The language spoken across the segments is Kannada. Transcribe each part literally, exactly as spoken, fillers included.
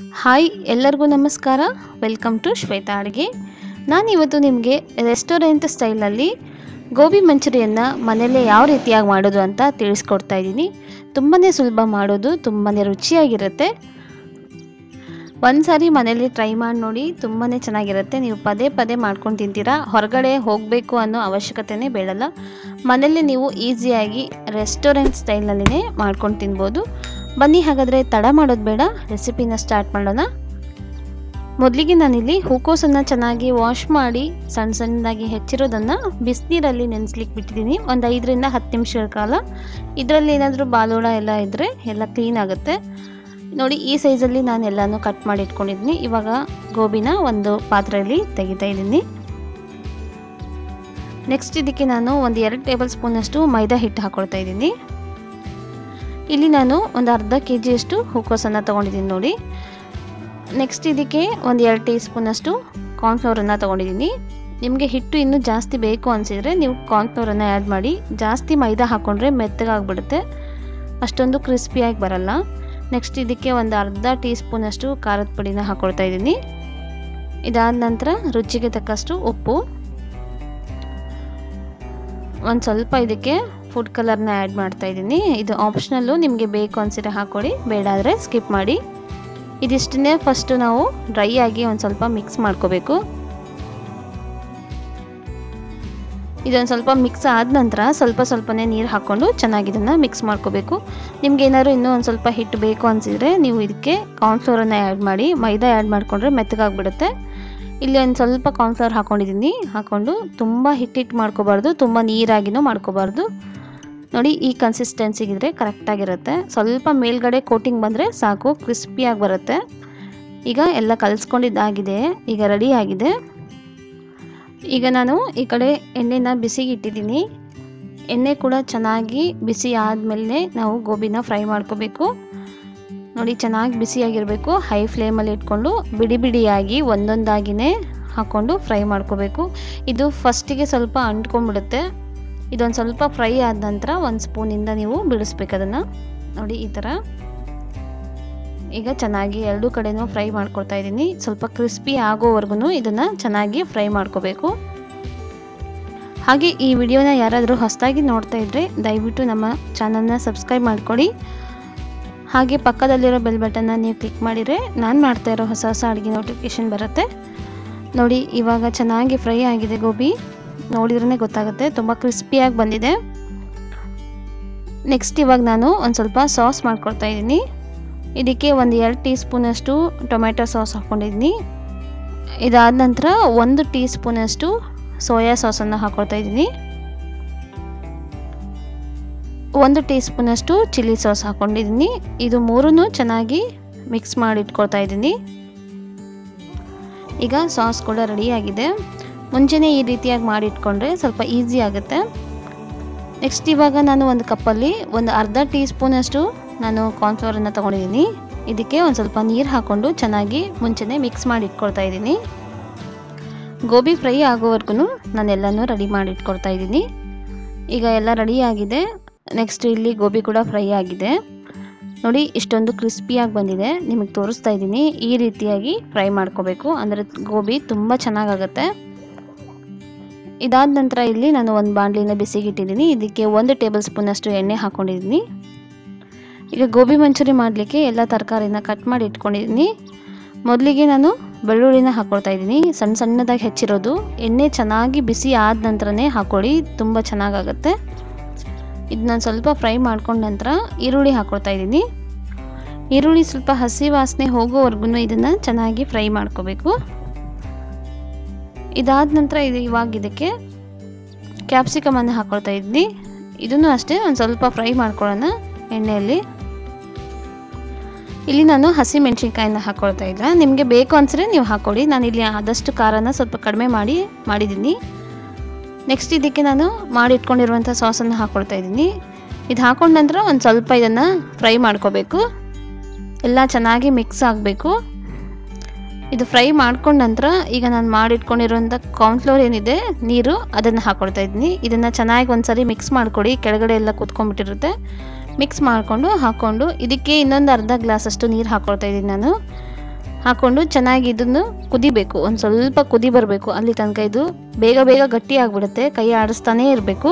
ಹಾಯ್ ಎಲ್ಲರಿಗೂ ನಮಸ್ಕಾರ. ವೆಲ್ಕಮ್ ಟು ಶ್ವೇತಾ ಅಡುಗೆ. ನಾನಿವತ್ತು ನಿಮಗೆ ರೆಸ್ಟೋರೆಂಟ್ ಸ್ಟೈಲಲ್ಲಿ ಗೋಬಿ ಮಂಚೂರಿಯನ್ನ ಮನೆಯಲ್ಲೇ ಯಾವ ರೀತಿಯಾಗಿ ಮಾಡೋದು ಅಂತ ತಿಳಿಸ್ಕೊಡ್ತಾ ಇದ್ದೀನಿ. ತುಂಬಾ ಸುಲಭ ಮಾಡೋದು, ತುಂಬಾ ರುಚಿಯಾಗಿರುತ್ತೆ. ಒಂದು ಸಾರಿ ಮನೆಯಲ್ಲಿ ಟ್ರೈ ಮಾಡಿ ನೋಡಿ, ತುಂಬಾ ಚೆನ್ನಾಗಿರುತ್ತೆ. ನೀವು ಪದೇ ಪದೇ ಮಾಡ್ಕೊಂಡು ತಿಂತೀರಾ. ಹೊರಗಡೆ ಹೋಗಬೇಕು ಅನ್ನೋ ಅವಶ್ಯಕತೆನೇ ಬೇಡಲ್ಲ. ಮನೆಯಲ್ಲೇ ನೀವು ಈಸಿಯಾಗಿ ರೆಸ್ಟೋರೆಂಟ್ ಸ್ಟೈಲ್ನಲ್ಲಿನೇ ಮಾಡ್ಕೊಂಡು ತಿನ್ಬೋದು. ಬನ್ನಿ ಹಾಗಾದರೆ ತಡ ಮಾಡೋದು ಬೇಡ, ರೆಸಿಪಿನ ಸ್ಟಾರ್ಟ್ ಮಾಡೋಣ. ಮೊದಲಿಗೆ ನಾನಿಲ್ಲಿ ಹೂಕೋಸನ್ನು ಚೆನ್ನಾಗಿ ವಾಶ್ ಮಾಡಿ ಸಣ್ಣ ಸಣ್ಣದಾಗಿ ಹೆಚ್ಚಿರೋದನ್ನು ಬಿಸಿನೀರಲ್ಲಿ ನೆನೆಸ್ಲಿಕ್ಕೆ ಬಿಟ್ಟಿದ್ದೀನಿ ಒಂದು ಐದರಿಂದ ಹತ್ತು ನಿಮಿಷಗಳ ಕಾಲ. ಇದರಲ್ಲಿ ಏನಾದರೂ ಬಾಲೋಳ ಎಲ್ಲ ಇದ್ದರೆ ಎಲ್ಲ ಕ್ಲೀನ್ ಆಗುತ್ತೆ. ನೋಡಿ, ಈ ಸೈಜಲ್ಲಿ ನಾನು ಎಲ್ಲನೂ ಕಟ್ ಮಾಡಿ ಇಟ್ಕೊಂಡಿದ್ದೀನಿ. ಇವಾಗ ಗೋಬಿನ ಒಂದು ಪಾತ್ರೆಯಲ್ಲಿ ತೆಗಿತಾ ಇದ್ದೀನಿ. ನೆಕ್ಸ್ಟ್ ಇದಕ್ಕೆ ನಾನು ಒಂದು ಎರಡು ಟೇಬಲ್ ಸ್ಪೂನಷ್ಟು ಮೈದಾ ಹಿಟ್ಟು ಹಾಕ್ಕೊಳ್ತಾ ಇದ್ದೀನಿ. ಇಲ್ಲಿ ನಾನು ಒಂದು ಅರ್ಧ ಕೆ ಜಿಯಷ್ಟು ಹೂಕೋಸನ್ನು ತೊಗೊಂಡಿದ್ದೀನಿ ನೋಡಿ. ನೆಕ್ಸ್ಟ್ ಇದಕ್ಕೆ ಒಂದು ಎರಡು ಟೀ ಸ್ಪೂನಷ್ಟು ಕಾರ್ನ್ಫ್ಲವರನ್ನು ತೊಗೊಂಡಿದ್ದೀನಿ. ನಿಮಗೆ ಹಿಟ್ಟು ಇನ್ನೂ ಜಾಸ್ತಿ ಬೇಕು ಅನಿಸಿದರೆ ನೀವು ಕಾರ್ನ್ಫ್ಲವರನ್ನು ಆ್ಯಡ್ ಮಾಡಿ. ಜಾಸ್ತಿ ಮೈದಾ ಹಾಕ್ಕೊಂಡ್ರೆ ಮೆತ್ತಗಾಗ್ಬಿಡುತ್ತೆ, ಅಷ್ಟೊಂದು ಕ್ರಿಸ್ಪಿಯಾಗಿ ಬರಲ್ಲ. ನೆಕ್ಸ್ಟ್ ಇದಕ್ಕೆ ಒಂದು ಅರ್ಧ ಟೀ ಸ್ಪೂನಷ್ಟು ಖಾರದ ಪುಡಿನ ಹಾಕ್ಕೊಳ್ತಾ ಇದ್ದೀನಿ. ಇದಾದ ನಂತರ ರುಚಿಗೆ ತಕ್ಕಷ್ಟು ಉಪ್ಪು, ಒಂದು ಸ್ವಲ್ಪ ಇದಕ್ಕೆ ಫುಡ್ ಕಲರ್ನ ಆ್ಯಡ್ ಮಾಡ್ತಾ ಇದ್ದೀನಿ. ಇದು ಆಪ್ಷನಲ್ಲು, ನಿಮಗೆ ಬೇಕು ಅನಿಸಿದ್ರೆ ಹಾಕ್ಕೊಳ್ಳಿ, ಬೇಡ ಆದರೆ ಸ್ಕಿಪ್ ಮಾಡಿ. ಇದಿಷ್ಟನ್ನೇ ಫಸ್ಟು ನಾವು ಡ್ರೈ ಆಗಿ ಒಂದು ಸ್ವಲ್ಪ ಮಿಕ್ಸ್ ಮಾಡ್ಕೋಬೇಕು. ಇದೊಂದು ಸ್ವಲ್ಪ ಮಿಕ್ಸ್ ಆದ ನಂತರ ಸ್ವಲ್ಪ ಸ್ವಲ್ಪನೇ ನೀರು ಹಾಕ್ಕೊಂಡು ಚೆನ್ನಾಗಿ ಇದನ್ನು ಮಿಕ್ಸ್ ಮಾಡ್ಕೋಬೇಕು. ನಿಮ್ಗೆ ಏನಾದ್ರು ಇನ್ನೂ ಒಂದು ಸ್ವಲ್ಪ ಹಿಟ್ಟು ಬೇಕು ಅನಿಸಿದರೆ ನೀವು ಇದಕ್ಕೆ ಕಾರ್ನ್ಫ್ಲವರನ್ನು ಆ್ಯಡ್ ಮಾಡಿ. ಮೈದಾ ಆ್ಯಡ್ ಮಾಡಿಕೊಂಡ್ರೆ ಮೆತ್ತಗಾಗ್ಬಿಡುತ್ತೆ. ಇಲ್ಲಿ ಒಂದು ಸ್ವಲ್ಪ ಕಾರ್ನ್ಫ್ಲವರ್ ಹಾಕ್ಕೊಂಡಿದ್ದೀನಿ. ಹಾಕ್ಕೊಂಡು ತುಂಬ ಹಿಟ್ಟಿಟ್ಟು ಮಾಡ್ಕೋಬಾರ್ದು, ತುಂಬ ನೀರಾಗಿನೂ ಮಾಡ್ಕೋಬಾರ್ದು. ನೋಡಿ, ಈ ಕನ್ಸಿಸ್ಟೆನ್ಸಿಗಿದ್ರೆ ಕರೆಕ್ಟಾಗಿರುತ್ತೆ. ಸ್ವಲ್ಪ ಮೇಲ್ಗಡೆ ಕೋಟಿಂಗ್ ಬಂದರೆ ಸಾಕು, ಕ್ರಿಸ್ಪಿಯಾಗಿ ಬರುತ್ತೆ. ಈಗ ಎಲ್ಲ ಕಲಿಸ್ಕೊಂಡಿದ್ದಾಗಿದೆ, ಈಗ ರೆಡಿ ಆಗಿದೆ. ಈಗ ನಾನು ಈ ಕಡೆ ಎಣ್ಣೆನ ಬಿಸಿಗೆ ಇಟ್ಟಿದ್ದೀನಿ. ಎಣ್ಣೆ ಕೂಡ ಚೆನ್ನಾಗಿ ಬಿಸಿ ಆದಮೇಲೆ ನಾವು ಗೋಬಿನ ಫ್ರೈ ಮಾಡ್ಕೋಬೇಕು. ನೋಡಿ, ಚೆನ್ನಾಗಿ ಬಿಸಿಯಾಗಿರಬೇಕು. ಹೈ ಫ್ಲೇಮಲ್ಲಿ ಇಟ್ಕೊಂಡು ಬಿಡಿ ಬಿಡಿಯಾಗಿ ಒಂದೊಂದಾಗಿಯೇ ಹಾಕ್ಕೊಂಡು ಫ್ರೈ ಮಾಡ್ಕೋಬೇಕು. ಇದು ಫಸ್ಟಿಗೆ ಸ್ವಲ್ಪ ಅಂಟ್ಕೊಂಡ್ಬಿಡುತ್ತೆ. ಇದೊಂದು ಸ್ವಲ್ಪ ಫ್ರೈ ಆದ ನಂತರ ಒಂದು ಸ್ಪೂನಿಂದ ನೀವು ಬಿಡಿಸ್ಬೇಕು ಅದನ್ನು. ನೋಡಿ, ಈ ಥರ ಈಗ ಚೆನ್ನಾಗಿ ಎರಡೂ ಕಡೆನೂ ಫ್ರೈ ಮಾಡ್ಕೊಳ್ತಾ ಇದ್ದೀನಿ. ಸ್ವಲ್ಪ ಕ್ರಿಸ್ಪಿ ಆಗೋವರೆಗೂ ಇದನ್ನು ಚೆನ್ನಾಗಿ ಫ್ರೈ ಮಾಡ್ಕೋಬೇಕು. ಹಾಗೆ ಈ ವಿಡಿಯೋನ ಯಾರಾದರೂ ಹೊಸದಾಗಿ ನೋಡ್ತಾ ಇದ್ದರೆ ದಯವಿಟ್ಟು ನಮ್ಮ ಚಾನಲ್ನ ಸಬ್ಸ್ಕ್ರೈಬ್ ಮಾಡ್ಕೊಳ್ಳಿ. ಹಾಗೆ ಪಕ್ಕದಲ್ಲಿರೋ ಬೆಲ್ ಬಟನ್ನ ನೀವು ಕ್ಲಿಕ್ ಮಾಡಿದರೆ ನಾನು ಮಾಡ್ತಾ ಇರೋ ಹೊಸ ಹೊಸ ಅಡುಗೆ ನೋಟಿಫಿಕೇಷನ್ ಬರುತ್ತೆ. ನೋಡಿ, ಇವಾಗ ಚೆನ್ನಾಗಿ ಫ್ರೈ ಆಗಿದೆ ಗೋಬಿ. ನೋಡಿದ್ರೇ ಗೊತ್ತಾಗುತ್ತೆ, ತುಂಬ ಕ್ರಿಸ್ಪಿಯಾಗಿ ಬಂದಿದೆ. ನೆಕ್ಸ್ಟ್ ಇವಾಗ ನಾನು ಒಂದು ಸ್ವಲ್ಪ ಸಾಸ್ ಮಾಡ್ಕೊಳ್ತಾ ಇದ್ದೀನಿ. ಇದಕ್ಕೆ ಒಂದು ಎರಡು ಟೀ ಸ್ಪೂನಷ್ಟು ಟೊಮೆಟೊ ಸಾಸ್ ಹಾಕ್ಕೊಂಡಿದ್ದೀನಿ. ಇದಾದ ನಂತರ ಒಂದು ಟೀ ಸ್ಪೂನಷ್ಟು ಸೋಯಾ ಸಾಸನ್ನು ಹಾಕ್ಕೊಳ್ತಾ ಇದ್ದೀನಿ. ಒಂದು ಟೀ ಸ್ಪೂನಷ್ಟು ಚಿಲ್ಲಿ ಸಾಸ್ ಹಾಕ್ಕೊಂಡಿದ್ದೀನಿ. ಇದು ಮೂರನ್ನು ಚೆನ್ನಾಗಿ ಮಿಕ್ಸ್ ಮಾಡಿ ಇಟ್ಕೊಳ್ತಾ ಇದ್ದೀನಿ. ಈಗ ಸಾಸ್ ಕೂಡ ರೆಡಿಯಾಗಿದೆ. ಮುಂಚೆನೇ ಈ ರೀತಿಯಾಗಿ ಮಾಡಿ ಇಟ್ಕೊಂಡ್ರೆ ಸ್ವಲ್ಪ ಈಸಿ ಆಗುತ್ತೆ. ನೆಕ್ಸ್ಟ್ ಇವಾಗ ನಾನು ಒಂದು ಕಪ್ಪಲ್ಲಿ ಒಂದು ಅರ್ಧ ಟೀ ಸ್ಪೂನಷ್ಟು ನಾನು ಕಾರ್ನ್ಫ್ಲವರನ್ನು ತೊಗೊಂಡಿದ್ದೀನಿ. ಇದಕ್ಕೆ ಒಂದು ಸ್ವಲ್ಪ ನೀರು ಹಾಕ್ಕೊಂಡು ಚೆನ್ನಾಗಿ ಮುಂಚೆನೇ ಮಿಕ್ಸ್ ಮಾಡಿ ಇಟ್ಕೊಳ್ತಾ ಇದ್ದೀನಿ. ಗೋಬಿ ಫ್ರೈ ಆಗೋವರೆಗೂ ನಾನೆಲ್ಲನೂ ರೆಡಿ ಮಾಡಿ ಇಟ್ಕೊಳ್ತಾ ಇದ್ದೀನಿ. ಈಗ ಎಲ್ಲ ರೆಡಿಯಾಗಿದೆ. ನೆಕ್ಸ್ಟ್ ಇಲ್ಲಿ ಗೋಬಿ ಕೂಡ ಫ್ರೈ ಆಗಿದೆ. ನೋಡಿ, ಇಷ್ಟೊಂದು ಕ್ರಿಸ್ಪಿಯಾಗಿ ಬಂದಿದೆ. ನಿಮಗೆ ತೋರಿಸ್ತಾ ಇದ್ದೀನಿ. ಈ ರೀತಿಯಾಗಿ ಫ್ರೈ ಮಾಡ್ಕೋಬೇಕು, ಅಂದರೆ ಗೋಬಿ ತುಂಬ ಚೆನ್ನಾಗಾಗುತ್ತೆ. ಇದಾದ ನಂತರ ಇಲ್ಲಿ ನಾನು ಒಂದು ಬಾಣಲಿನ ಬಿಸಿಗೆ ಇಟ್ಟಿದ್ದೀನಿ. ಇದಕ್ಕೆ ಒಂದು ಟೇಬಲ್ ಸ್ಪೂನಷ್ಟು ಎಣ್ಣೆ ಹಾಕ್ಕೊಂಡಿದ್ದೀನಿ. ಈಗ ಗೋಬಿ ಮಂಚೂರಿ ಮಾಡಲಿಕ್ಕೆ ಎಲ್ಲ ತರಕಾರಿನ ಕಟ್ ಮಾಡಿ ಇಟ್ಕೊಂಡಿದ್ದೀನಿ. ಮೊದಲಿಗೆ ನಾನು ಬೆಳ್ಳುಳ್ಳಿನ ಹಾಕ್ಕೊಳ್ತಾ ಇದ್ದೀನಿ, ಸಣ್ಣ ಸಣ್ಣದಾಗಿ ಹೆಚ್ಚಿರೋದು. ಎಣ್ಣೆ ಚೆನ್ನಾಗಿ ಬಿಸಿ ಆದ ನಂತರನೇ ಹಾಕ್ಕೊಳ್ಳಿ, ತುಂಬ ಚೆನ್ನಾಗಾಗುತ್ತೆ. ಇದನ್ನ ಸ್ವಲ್ಪ ಫ್ರೈ ಮಾಡ್ಕೊಂಡ ನಂತರ ಈರುಳ್ಳಿ ಹಾಕ್ಕೊಳ್ತಾ ಇದ್ದೀನಿ. ಈರುಳ್ಳಿ ಸ್ವಲ್ಪ ಹಸಿ ವಾಸನೆ ಹೋಗೋವರೆಗೂ ಇದನ್ನು ಚೆನ್ನಾಗಿ ಫ್ರೈ ಮಾಡ್ಕೋಬೇಕು. ಇದಾದ ನಂತರ ಇದು ಇವಾಗ ಇದಕ್ಕೆ ಕ್ಯಾಪ್ಸಿಕಮನ್ನು ಹಾಕ್ಕೊಳ್ತಾ ಇದ್ದೀನಿ. ಇದನ್ನು ಅಷ್ಟೇ ಒಂದು ಸ್ವಲ್ಪ ಫ್ರೈ ಮಾಡ್ಕೊಳ್ಳೋಣ ಎಣ್ಣೆಯಲ್ಲಿ. ಇಲ್ಲಿ ನಾನು ಹಸಿ ಮೆಣಸಿನ್ಕಾಯಿನ ಹಾಕ್ಕೊಳ್ತಾ ಇದ್ದೆ. ನಿಮಗೆ ಬೇಕು ಅನಿಸಿದ್ರೆ ನೀವು ಹಾಕ್ಕೊಳ್ಳಿ. ನಾನು ಇಲ್ಲಿ ಆದಷ್ಟು ಖಾರನ ಸ್ವಲ್ಪ ಕಡಿಮೆ ಮಾಡಿ ಮಾಡಿದ್ದೀನಿ. ನೆಕ್ಸ್ಟ್ ಇದಕ್ಕೆ ನಾನು ಮಾಡಿ ಇಟ್ಕೊಂಡಿರುವಂಥ ಸಾಸನ್ನು ಹಾಕ್ಕೊಳ್ತಾ ಇದ್ದೀನಿ. ಇದು ಹಾಕೊಂಡ ನಂತರ ಒಂದು ಸ್ವಲ್ಪ ಇದನ್ನು ಫ್ರೈ ಮಾಡ್ಕೋಬೇಕು. ಎಲ್ಲ ಚೆನ್ನಾಗಿ ಮಿಕ್ಸ್ ಆಗಬೇಕು. ಇದು ಫ್ರೈ ಮಾಡ್ಕೊಂಡ ನಂತರ ಈಗ ನಾನು ಮಾಡಿಟ್ಕೊಂಡಿರುವಂಥ ಕಾರ್ನ್ಫ್ಲವರ್ ಏನಿದೆ ನೀರು, ಅದನ್ನು ಹಾಕ್ಕೊಳ್ತಾ ಇದ್ದೀನಿ. ಇದನ್ನು ಚೆನ್ನಾಗಿ ಒಂದು ಸರಿ ಮಿಕ್ಸ್ ಮಾಡಿಕೊಡಿ, ಕೆಳಗಡೆ ಎಲ್ಲ ಕುತ್ಕೊಂಡ್ಬಿಟ್ಟಿರುತ್ತೆ. ಮಿಕ್ಸ್ ಮಾಡಿಕೊಂಡು ಹಾಕ್ಕೊಂಡು ಇದಕ್ಕೆ ಇನ್ನೊಂದು ಅರ್ಧ ಗ್ಲಾಸಷ್ಟು ನೀರು ಹಾಕ್ಕೊಳ್ತಾ ಇದ್ದೀನಿ ನಾನು. ಹಾಕ್ಕೊಂಡು ಚೆನ್ನಾಗಿ ಇದನ್ನು ಕುದಿಬೇಕು. ಒಂದು ಸ್ವಲ್ಪ ಕುದಿ ಬರಬೇಕು, ಅಲ್ಲಿ ತನಕ ಇದು ಬೇಗ ಬೇಗ ಗಟ್ಟಿ ಆಗಿಬಿಡುತ್ತೆ. ಕೈ ಆಡಿಸ್ತಾನೇ ಇರಬೇಕು.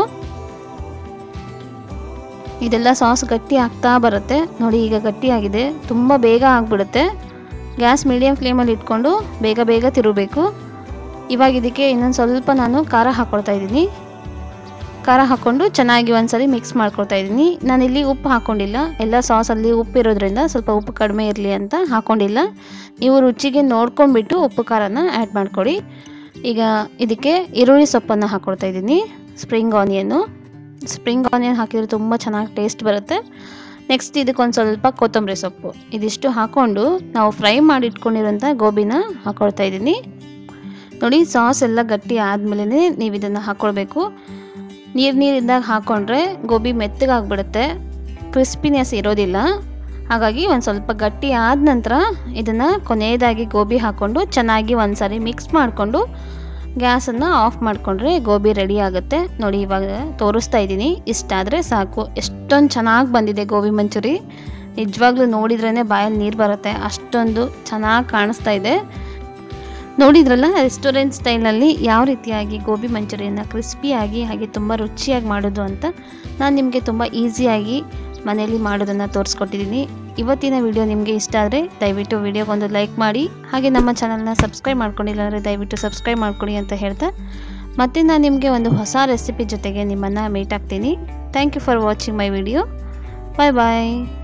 ಇದೆಲ್ಲ ಸಾಸ್ ಗಟ್ಟಿ ಆಗ್ತಾ ಬರುತ್ತೆ ನೋಡಿ. ಈಗ ಗಟ್ಟಿಯಾಗಿದೆ, ತುಂಬ ಬೇಗ ಆಗಿಬಿಡುತ್ತೆ. ಗ್ಯಾಸ್ ಮೀಡಿಯಮ್ ಫ್ಲೇಮಲ್ಲಿ ಇಟ್ಕೊಂಡು ಬೇಗ ಬೇಗ ತಿರುಗಬೇಕು. ಇವಾಗ ಇದಕ್ಕೆ ಇನ್ನೊಂದು ಸ್ವಲ್ಪ ನಾನು ಖಾರ ಹಾಕ್ಕೊಳ್ತಾ ಇದ್ದೀನಿ. ಖಾರ ಹಾಕ್ಕೊಂಡು ಚೆನ್ನಾಗಿ ಒಂದ್ಸರಿ ಮಿಕ್ಸ್ ಮಾಡ್ಕೊಳ್ತಾ ಇದ್ದೀನಿ. ನಾನಿಲ್ಲಿ ಉಪ್ಪು ಹಾಕ್ಕೊಂಡಿಲ್ಲ, ಎಲ್ಲ ಸಾಸಲ್ಲಿ ಉಪ್ಪು ಇರೋದ್ರಿಂದ ಸ್ವಲ್ಪ ಉಪ್ಪು ಕಡಿಮೆ ಇರಲಿ ಅಂತ ಹಾಕ್ಕೊಂಡಿಲ್ಲ. ನೀವು ರುಚಿಗೆ ನೋಡ್ಕೊಂಡ್ಬಿಟ್ಟು ಉಪ್ಪು ಖಾರನ ಆ್ಯಡ್ ಮಾಡ್ಕೊಳ್ಳಿ. ಈಗ ಇದಕ್ಕೆ ಈರುಳ್ಳಿ ಸೊಪ್ಪನ್ನು ಹಾಕ್ಕೊಳ್ತಾ ಇದ್ದೀನಿ, ಸ್ಪ್ರಿಂಗ್ ಆನಿಯನ್ನು. ಸ್ಪ್ರಿಂಗ್ ಆನಿಯನ್ ಹಾಕಿದರೆ ತುಂಬ ಚೆನ್ನಾಗಿ ಟೇಸ್ಟ್ ಬರುತ್ತೆ. ನೆಕ್ಸ್ಟ್ ಇದಕ್ಕೊಂದು ಸ್ವಲ್ಪ ಕೊತ್ತಂಬರಿ ಸೊಪ್ಪು, ಇದಿಷ್ಟು ಹಾಕ್ಕೊಂಡು ನಾವು ಫ್ರೈ ಮಾಡಿ ಇಟ್ಕೊಂಡಿರೋಂಥ ಗೋಬಿನ ಹಾಕ್ಕೊಳ್ತಾ ಇದ್ದೀನಿ ನೋಡಿ. ಸಾಸ್ ಎಲ್ಲ ಗಟ್ಟಿ ಆದಮೇಲೆ ನೀವು ಇದನ್ನು ಹಾಕ್ಕೊಳ್ಬೇಕು. ನೀರು ನೀರಿಂದಾಗ ಹಾಕ್ಕೊಂಡ್ರೆ ಗೋಬಿ ಮೆತ್ತಗಾಗ್ಬಿಡುತ್ತೆ, ಕ್ರಿಸ್ಪಿನೆಸ್ ಇರೋದಿಲ್ಲ. ಹಾಗಾಗಿ ಒಂದು ಸ್ವಲ್ಪ ಗಟ್ಟಿ ಆದ ನಂತರ ಇದನ್ನು ಕೊನೆಯದಾಗಿ ಗೋಬಿ ಹಾಕ್ಕೊಂಡು ಚೆನ್ನಾಗಿ ಒಂದು ಸಾರಿ ಮಿಕ್ಸ್ ಮಾಡಿಕೊಂಡು ಗ್ಯಾಸನ್ನು ಆಫ್ ಮಾಡಿಕೊಂಡ್ರೆ ಗೋಬಿ ರೆಡಿ ಆಗುತ್ತೆ ನೋಡಿ. ಇವಾಗ ತೋರಿಸ್ತಾ ಇದ್ದೀನಿ, ಇಷ್ಟಾದರೆ ಸಾಕು. ಎಷ್ಟೊಂದು ಚೆನ್ನಾಗಿ ಬಂದಿದೆ ಗೋಬಿ ಮಂಚೂರಿ. ನಿಜವಾಗ್ಲೂ ನೋಡಿದ್ರೇ ಬಾಯಲ್ಲಿ ನೀರು ಬರುತ್ತೆ, ಅಷ್ಟೊಂದು ಚೆನ್ನಾಗಿ ಕಾಣಿಸ್ತಾ ಇದೆ. ನೋಡಿದ್ರಲ್ಲ ರೆಸ್ಟೋರೆಂಟ್ ಸ್ಟೈಲಲ್ಲಿ ಯಾವ ರೀತಿಯಾಗಿ ಗೋಬಿ ಮಂಚೂರಿಯನ್ನು ಕ್ರಿಸ್ಪಿಯಾಗಿ ಹಾಗೆ ತುಂಬ ರುಚಿಯಾಗಿ ಮಾಡೋದು ಅಂತ ನಾನು ನಿಮಗೆ ತುಂಬ ಈಸಿಯಾಗಿ ಮನೆಯಲ್ಲಿ ಮಾಡೋದನ್ನು ತೋರಿಸ್ಕೊಟ್ಟಿದ್ದೀನಿ. ಇವತ್ತಿನ ವಿಡಿಯೋ ನಿಮಗೆ ಇಷ್ಟ ಆದರೆ ದಯವಿಟ್ಟು ವಿಡಿಯೋಗೊಂದು ಲೈಕ್ ಮಾಡಿ, ಹಾಗೆ ನಮ್ಮ ಚಾನಲ್ನ ಸಬ್ಸ್ಕ್ರೈಬ್ ಮಾಡ್ಕೊಂಡಿಲ್ಲ ಅಂದರೆ ದಯವಿಟ್ಟು ಸಬ್ಸ್ಕ್ರೈಬ್ ಮಾಡ್ಕೊಳ್ಳಿ ಅಂತ ಹೇಳ್ತಾ ಮತ್ತೆ ನಾನು ನಿಮಗೆ ಒಂದು ಹೊಸ ರೆಸಿಪಿ ಜೊತೆಗೆ ನಿಮ್ಮನ್ನು ಮೀಟ್ ಆಗ್ತೀನಿ. Thank you for watching my video. Bye bye.